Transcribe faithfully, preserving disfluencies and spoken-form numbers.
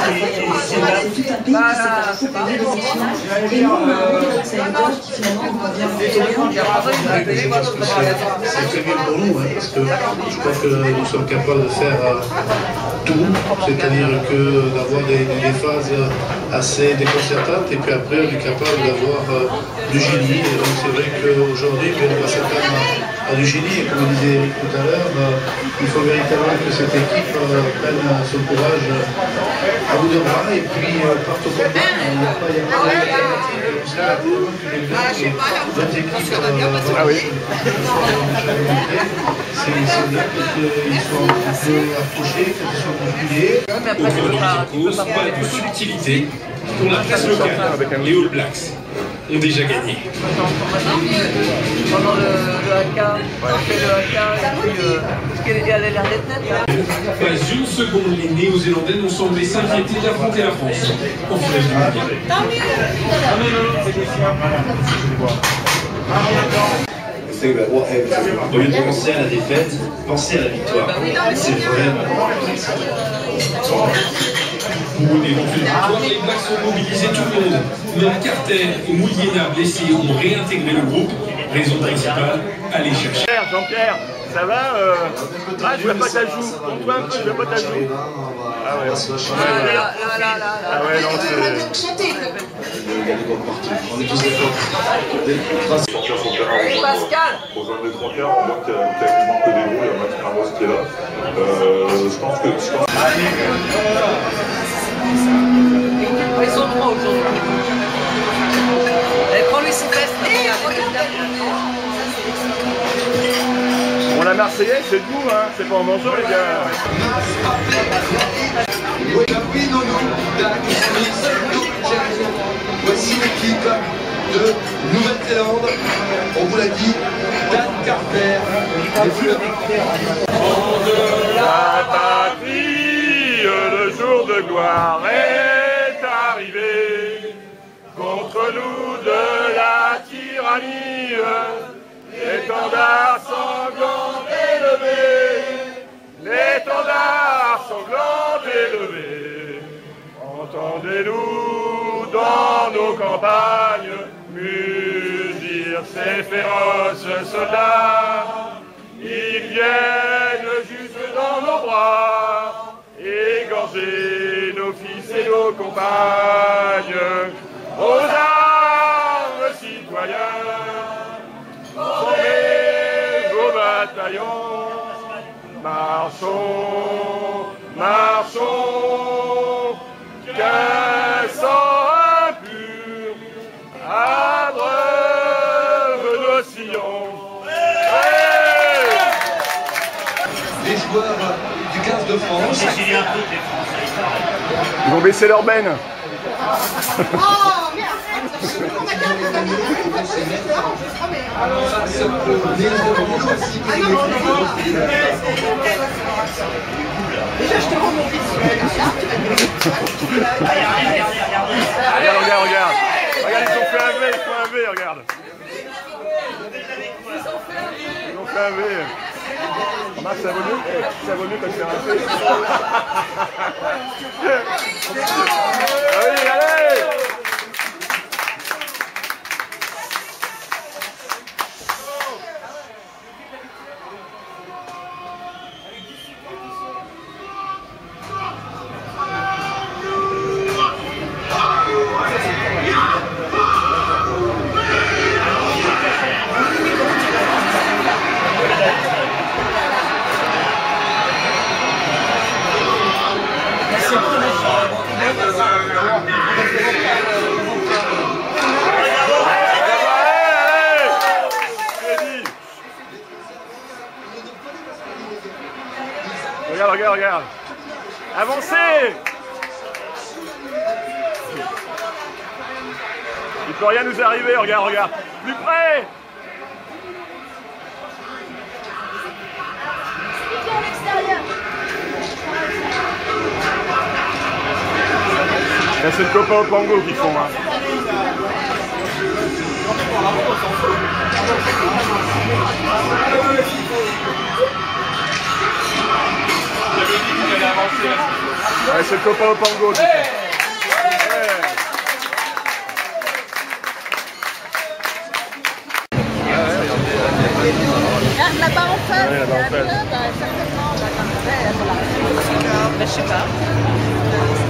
c'est tout un pays qui s'est pas préparé aux élections. Et nous, on a un modèle outsider qui finalement convient plutôt bien. C'est très bien pour nous, hein, parce que je crois que nous sommes capables de faire euh, tout, c'est-à-dire que d'avoir des, des phases assez déconcertantes et puis après on est capable d'avoir euh, du génie. Et donc c'est vrai qu'aujourd'hui, on va s'attendre à, à du génie et comme le disait Eric tout à l'heure, euh, il faut véritablement que cette équipe euh, prenne son courage à bout de bras et puis euh, parte au combat. Il n'y a pas d'alternative. Ah oui. C'est bien qu'ils sont un peu approchés, qu'ils sont bousculés. Au Olympiakos, pas de subtilité pour la presse locale. Les All Blacks ont déjà gagné. Pendant le, le haka, on fait le haka, et puis euh, parce qu'elle a l'air d'être nette là. Pas une seconde, les Néo-Zélandais n'ont semblé s'inquiéter d'affronter la France en finale du mondial. Au lieu de penser à la défaite, pensez à la victoire. C'est vraiment Pour une éventuelle victoire, les Blacks ont mobilisé tout le monde. Même Carter et Mouliena blessés ont réintégré le groupe. Raison principale, aller chercher. Jean-Pierre, ça va euh... Ah, je vois pas ta joue. Compte-toi un peu, je vois pas ta joue. Ah ouais, Ah là là là là. ah ouais, non, c'est... Pascal. Pour un des trois quarts, on voit qu'il y a quasiment que des bons, il y a Max Ramos qui est là. Euh, je pense que... Je pense... Ils sont trois aujourd'hui. Prends-lui ses fesses. Bon, la Marseillaise, c'est debout, hein. C'est pas en mangeant, les gars. Voici l'équipe de Nouvelle-Zélande. On vous l'a dit, Dan Carter, les fleurs. La patrie, le jour de gloire est arrivé. Contre nous de la tyrannie, l'étendard sanglant élevé, l'étendard sanglant élevé. Entendez-nous dans nos campagnes mugir ces féroces soldats. Ils viennent jusque dans nos bras, égorger nos fils et nos compagnes. Aux armes, citoyens, formez vos bataillons. Marchons, marchons, qu'un sang impur abreuve nos sillons. Hey! Les joueurs du quinze de France. Ils vont baisser leur benne. Oh merde! Déjà je te rends mon fils. Regarde, regarde, regarde. Regarde, ils ont fait un V, ils font un V, regarde. Ils ont fait un V. Remarque, ça vaut mieux, ça vaut mieux quand tu fais un V. Allez, allez! Regarde, regarde, regarde. Avancez! Il peut rien nous arriver, regarde, regarde. Plus près! Là, c'est le copain au Pango qui font. Hein. J'avais dit qu'il allait avancer là. Ouais, c'est le copain au Pango. Hey, hey. Là-bas en face, ouais, là-bas en face. Bah, certainement, bah, voilà. Bah, je sais pas.